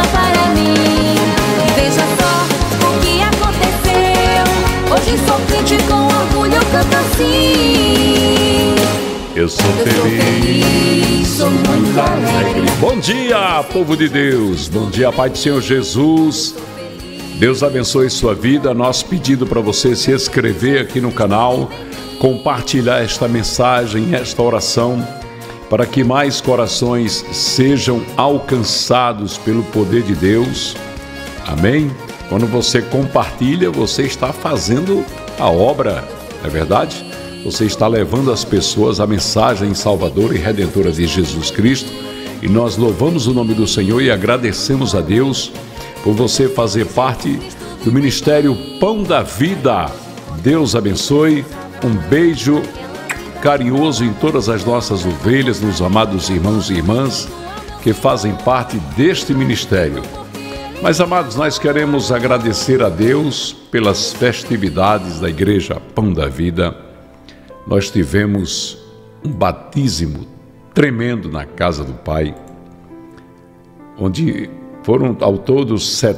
para mim. E veja só o que aconteceu. Hoje sou crente, com orgulho canto assim. Eu sou feliz, sou muito alegre. Bom dia, povo de Deus. Bom dia, Pai do Senhor Jesus. Deus abençoe sua vida. Nosso pedido para você se inscrever aqui no canal, compartilhar esta mensagem, esta oração, para que mais corações sejam alcançados pelo poder de Deus. Amém? Quando você compartilha, você está fazendo a obra, não é verdade? Você está levando às pessoas a mensagem salvadora e redentora de Jesus Cristo. E nós louvamos o nome do Senhor e agradecemos a Deus por você fazer parte do Ministério Pão da Vida. Deus abençoe. Um beijo carinhoso em todas as nossas ovelhas, nos amados irmãos e irmãs que fazem parte deste ministério. Mas, amados, nós queremos agradecer a Deus pelas festividades da Igreja Pão da Vida. Nós tivemos um batismo tremendo na casa do Pai, onde foram ao todo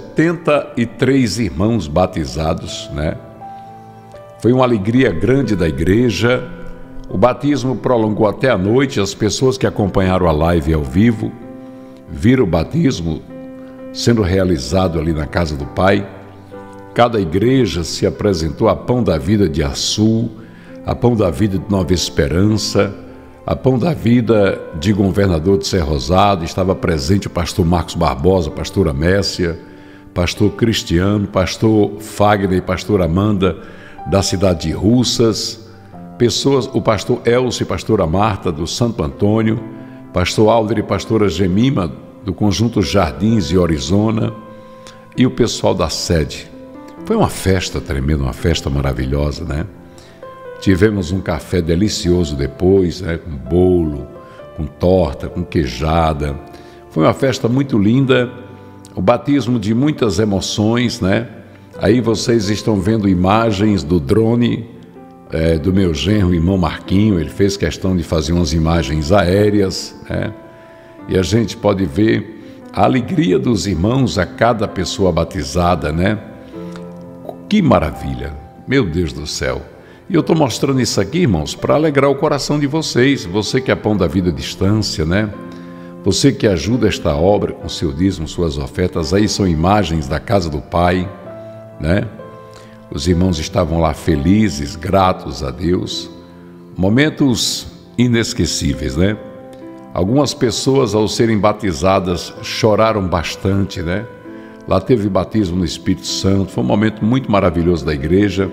73 irmãos batizados, né? Foi uma alegria grande da igreja. O batismo prolongou até a noite. As pessoas que acompanharam a live ao vivo viram o batismo sendo realizado ali na casa do Pai. Cada igreja se apresentou a Pão da Vida de Açu, a Pão da Vida de Nova Esperança, a Pão da Vida de Governador de Serra Rosada. Estava presente o pastor Marcos Barbosa, pastora Messia, pastor Cristiano, pastor Fagner e pastora Amanda da cidade de Russas, pessoas, o pastor Elcio e pastora Marta do Santo Antônio, pastor Alder e pastora Gemima do conjunto Jardins e Arizona, e o pessoal da sede. Foi uma festa tremenda, uma festa maravilhosa, né? Tivemos um café delicioso depois, né? Com bolo, com torta, com queijada. Foi uma festa muito linda, o batismo de muitas emoções, né? Aí vocês estão vendo imagens do drone do meu genro, irmão Marquinho. Ele fez questão de fazer umas imagens aéreas, né? E a gente pode ver a alegria dos irmãos a cada pessoa batizada, né? Que maravilha, meu Deus do céu. E eu estou mostrando isso aqui, irmãos, para alegrar o coração de vocês. Você que é Pão da Vida à distância, né? Você que ajuda esta obra com seu dízimo, suas ofertas. Aí são imagens da casa do Pai, né? Os irmãos estavam lá felizes, gratos a Deus. Momentos inesquecíveis, né? Algumas pessoas, ao serem batizadas, choraram bastante, né? Lá teve batismo no Espírito Santo. Foi um momento muito maravilhoso da igreja.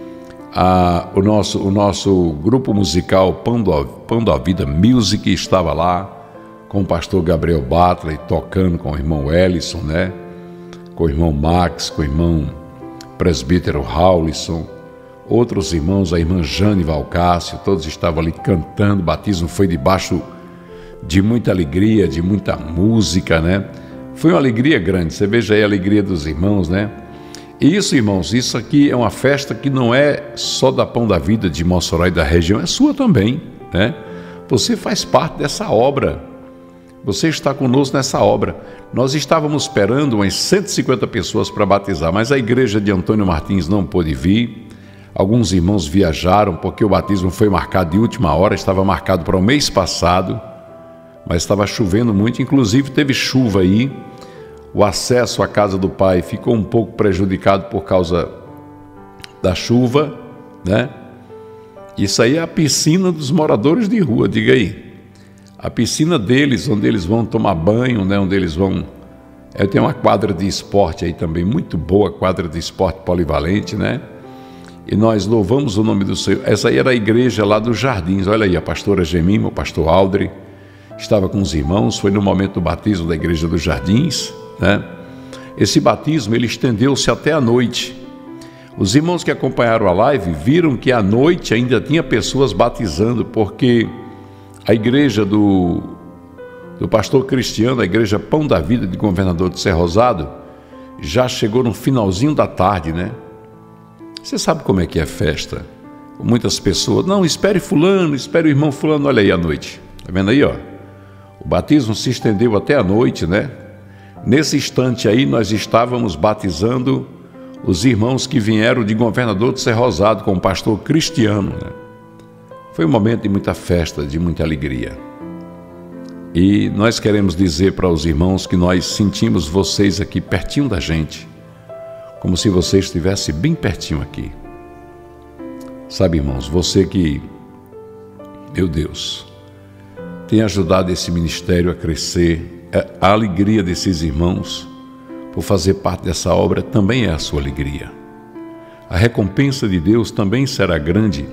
O nosso grupo musical Pão da Vida Music estava lá com o pastor Gabriel Butler, tocando com o irmão Ellison, né? Com o irmão Max, com o irmão presbítero Raulison, outros irmãos, a irmã Jane Valcácio, todos estavam ali cantando. O batismo foi debaixo de muita alegria, de muita música, né? Foi uma alegria grande. Você veja aí a alegria dos irmãos, né? E isso, irmãos, isso aqui é uma festa que não é só da Pão da Vida de Mossoró e da região, é sua também, né? Você faz parte dessa obra. Você está conosco nessa obra. Nós estávamos esperando umas 150 pessoas para batizar, mas a igreja de Antônio Martins não pôde vir. Alguns irmãos viajaram porque o batismo foi marcado de última hora, estava marcado para o mês passado, mas estava chovendo muito, inclusive teve chuva aí. O acesso à casa do Pai ficou um pouco prejudicado por causa da chuva, né? Isso aí é a piscina dos moradores de rua, diga aí. A piscina deles, onde eles vão tomar banho, né? Onde eles vão... Tem uma quadra de esporte aí também, muito boa, quadra de esporte polivalente, né? E nós louvamos o nome do Senhor. Essa aí era a igreja lá dos Jardins. Olha aí, a pastora Gemima, o pastor Aldre, estava com os irmãos. Foi no momento do batismo da igreja dos Jardins, né? Esse batismo ele estendeu-se até a noite. Os irmãos que acompanharam a live viram que à noite ainda tinha pessoas batizando, porque a igreja do pastor Cristiano, a igreja Pão da Vida de Governador de Serra Rosada, já chegou no finalzinho da tarde, né? Você sabe como é que é festa? Muitas pessoas, não, espere fulano, espere o irmão fulano. Olha aí à noite, tá vendo aí, ó? O batismo se estendeu até a noite, né? Nesse instante aí, nós estávamos batizando os irmãos que vieram de Governador do Cerro Rosado com o pastor Cristiano, né? Foi um momento de muita festa, de muita alegria. E nós queremos dizer para os irmãos que nós sentimos vocês aqui pertinho da gente, como se você estivesse bem pertinho aqui. Sabe, irmãos, você que, meu Deus, tem ajudado esse ministério a crescer, a alegria desses irmãos por fazer parte dessa obra também é a sua alegria. A recompensa de Deus também será grande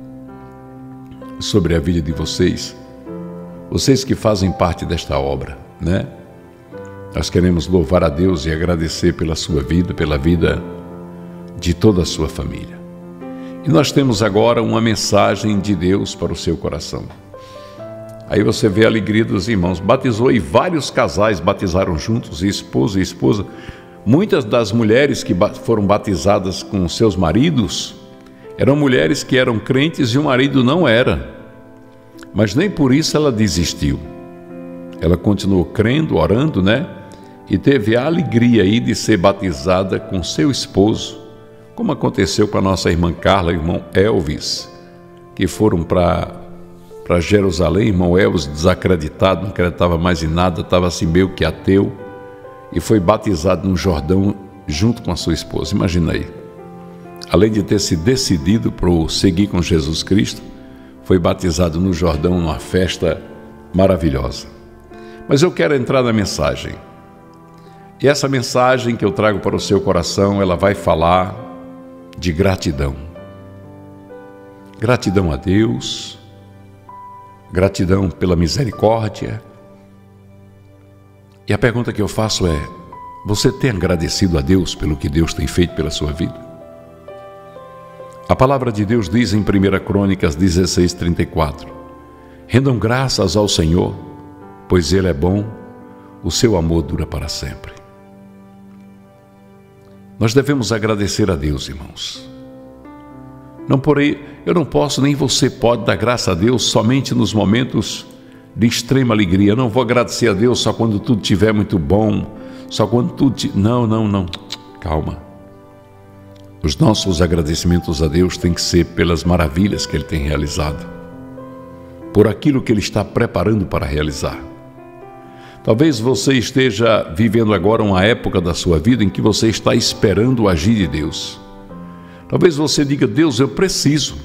sobre a vida de vocês, vocês que fazem parte desta obra, né? Nós queremos louvar a Deus e agradecer pela sua vida, pela vida de toda a sua família. E nós temos agora uma mensagem de Deus para o seu coração. Aí você vê a alegria dos irmãos. Batizou e vários casais batizaram juntos, esposo e esposa. Muitas das mulheres que foram batizadas com seus maridos eram mulheres que eram crentes e o marido não era. Mas nem por isso ela desistiu. Ela continuou crendo, orando, né? E teve a alegria aí de ser batizada com seu esposo, como aconteceu com a nossa irmã Carla e o irmão Elvis, que foram para Jerusalém. Irmão Elvis, desacreditado, não acreditava mais em nada, estava assim meio que ateu, e foi batizado no Jordão junto com a sua esposa. Imagina aí. Além de ter se decidido para seguir com Jesus Cristo, foi batizado no Jordão numa festa maravilhosa. Mas eu quero entrar na mensagem. E essa mensagem que eu trago para o seu coração, ela vai falar de gratidão. Gratidão a Deus, gratidão pela misericórdia. E a pergunta que eu faço é: você tem agradecido a Deus pelo que Deus tem feito pela sua vida? A palavra de Deus diz em 1 Crônicas 16:34: rendam graças ao Senhor, pois Ele é bom, o seu amor dura para sempre. Nós devemos agradecer a Deus, irmãos. Não porém, eu não posso, nem você pode dar graça a Deus somente nos momentos de extrema alegria. Eu não vou agradecer a Deus só quando tudo estiver muito bom, só quando tudo... Não. Calma. Os nossos agradecimentos a Deus têm que ser pelas maravilhas que Ele tem realizado, por aquilo que Ele está preparando para realizar. Talvez você esteja vivendo agora uma época da sua vida em que você está esperando o agir de Deus. Talvez você diga: Deus, eu preciso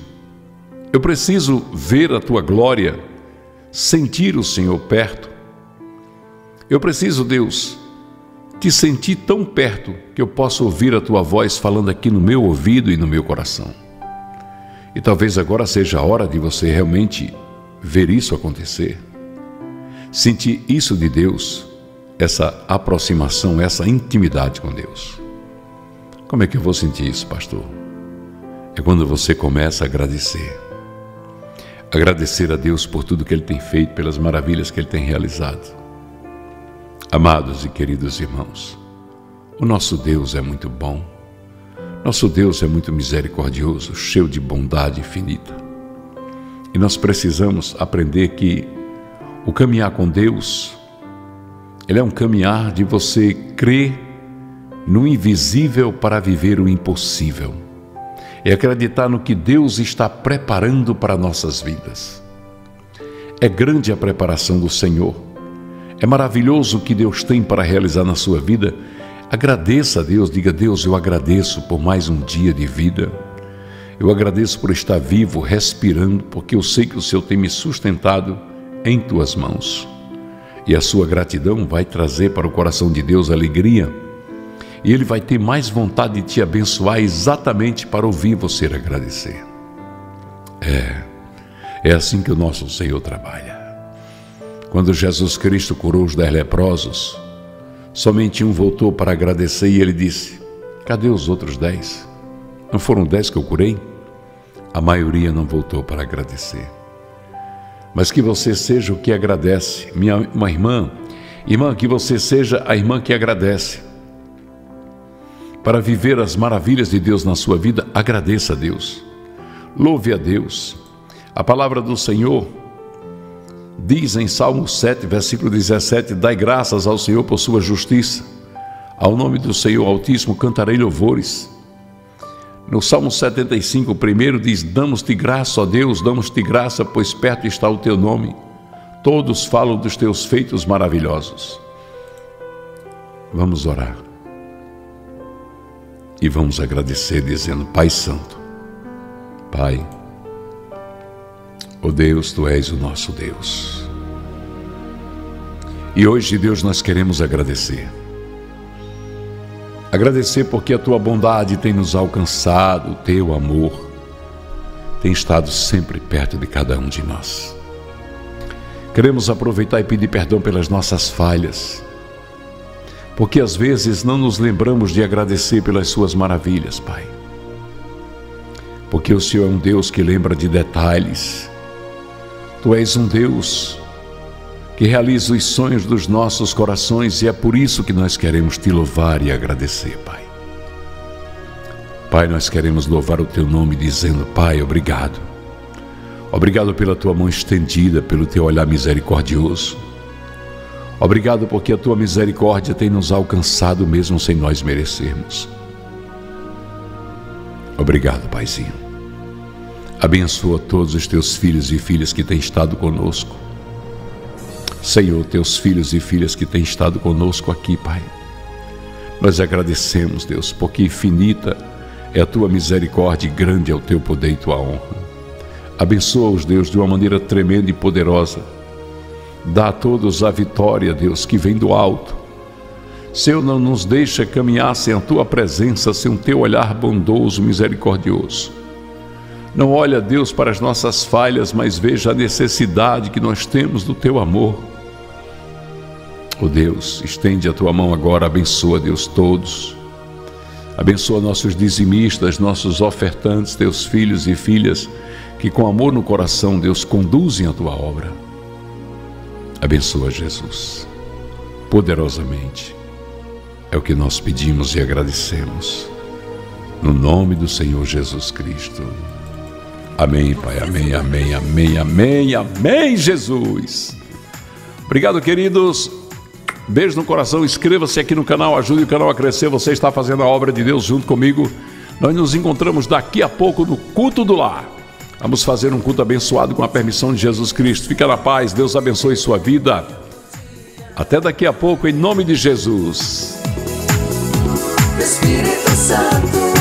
ver a Tua glória, sentir o Senhor perto. Eu preciso, Deus, te sentir tão perto que eu possa ouvir a Tua voz falando aqui no meu ouvido e no meu coração. E talvez agora seja a hora de você realmente ver isso acontecer. Sentir isso de Deus, essa aproximação, essa intimidade com Deus. Como é que eu vou sentir isso, pastor? É quando você começa a agradecer. Agradecer a Deus por tudo que Ele tem feito, pelas maravilhas que Ele tem realizado. Amados e queridos irmãos, o nosso Deus é muito bom. Nosso Deus é muito misericordioso, cheio de bondade infinita. E nós precisamos aprender que o caminhar com Deus, ele é um caminhar de você crer no invisível para viver o impossível. É acreditar no que Deus está preparando para nossas vidas. É grande a preparação do Senhor. É maravilhoso o que Deus tem para realizar na sua vida. Agradeça a Deus, diga: Deus, eu agradeço por mais um dia de vida. Eu agradeço por estar vivo, respirando, porque eu sei que o Senhor tem me sustentado em Tuas mãos. E a sua gratidão vai trazer para o coração de Deus alegria, e Ele vai ter mais vontade de te abençoar exatamente para ouvir você agradecer. É assim que o nosso Senhor trabalha. Quando Jesus Cristo curou os 10 leprosos, somente um voltou para agradecer e Ele disse: cadê os outros 10? Não foram 10 que eu curei? A maioria não voltou para agradecer. Mas que você seja o que agradece, uma irmã, que você seja a irmã que agradece. Para viver as maravilhas de Deus na sua vida, agradeça a Deus, louve a Deus. A palavra do Senhor diz em Salmo 7, versículo 17: dai graças ao Senhor por sua justiça, ao nome do Senhor Altíssimo cantarei louvores. No Salmo 75, o primeiro diz: damos-te graça, ó Deus, damos-te graça, pois perto está o teu nome. Todos falam dos teus feitos maravilhosos. Vamos orar. E vamos agradecer dizendo: Pai Santo, Pai, ó Deus, Tu és o nosso Deus. E hoje, Deus, nós queremos agradecer. Agradecer porque a Tua bondade tem nos alcançado, o Teu amor tem estado sempre perto de cada um de nós. Queremos aproveitar e pedir perdão pelas nossas falhas, porque às vezes não nos lembramos de agradecer pelas Suas maravilhas, Pai. Porque o Senhor é um Deus que lembra de detalhes. Tu és um Deus que realiza os sonhos dos nossos corações, e é por isso que nós queremos Te louvar e agradecer, Pai. Pai, nós queremos louvar o Teu nome dizendo: Pai, obrigado. Obrigado pela Tua mão estendida, pelo Teu olhar misericordioso. Obrigado porque a Tua misericórdia tem nos alcançado mesmo sem nós merecermos. Obrigado, Paizinho. Abençoa todos os Teus filhos e filhas que têm estado conosco. Senhor, Teus filhos e filhas que têm estado conosco aqui, Pai. Nós agradecemos, Deus, porque infinita é a Tua misericórdia e grande é o Teu poder e Tua honra. Abençoa-os, Deus, de uma maneira tremenda e poderosa. Dá a todos a vitória, Deus, que vem do alto. Senhor, não nos deixa caminhar sem a Tua presença, sem o Teu olhar bondoso, misericordioso. Não olha, Deus, para as nossas falhas, mas veja a necessidade que nós temos do Teu amor. Oh Deus, estende a Tua mão agora, abençoa, Deus, todos. Abençoa nossos dizimistas, nossos ofertantes, Teus filhos e filhas, que com amor no coração, Deus, conduzem a Tua obra. Abençoa, Jesus, poderosamente. É o que nós pedimos e agradecemos. No nome do Senhor Jesus Cristo. Amém, Pai. Amém, amém, amém, amém, amém, Jesus. Obrigado, queridos. Beijo no coração. Inscreva-se aqui no canal, ajude o canal a crescer. Você está fazendo a obra de Deus junto comigo. Nós nos encontramos daqui a pouco no culto do lar. Vamos fazer um culto abençoado com a permissão de Jesus Cristo. Fica na paz, Deus abençoe sua vida. Até daqui a pouco, em nome de Jesus. Espírito Santo.